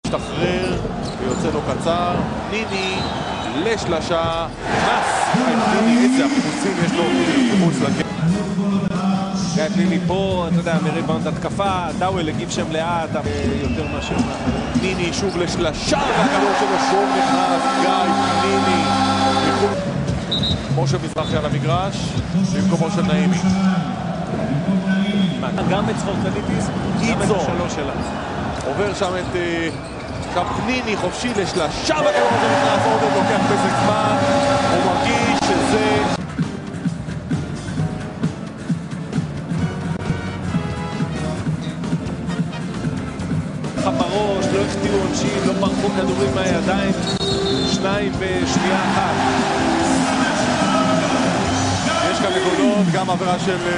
משתחרר ויוצא לו קצר, ניני לשלשה, נכנס, ניני איזה אחוזים יש לו מחוץ לגב. ניני פה, אתה יודע, מריבאונד התקפה, דאוול הגיב שם לאט, יותר מאשר ניני שוב לשלשה, והכדור שלו שוב נכנס, גיא, ניני. משה מזרחי על המגרש, במקומו של נעימי. גם את ספורטליטיס, גם את השלוש שלה. עובר שם את ניני חופשי לשלשה, והכדור הזה נכנס, עודד לוקח פסק זמן, הוא מרגיש שזה... בראש, לא החטיאו עונשין, לא פרחו כדורים מהידיים, שניים בשנייה אחת. יש כאן נקודות, גם עבירה של...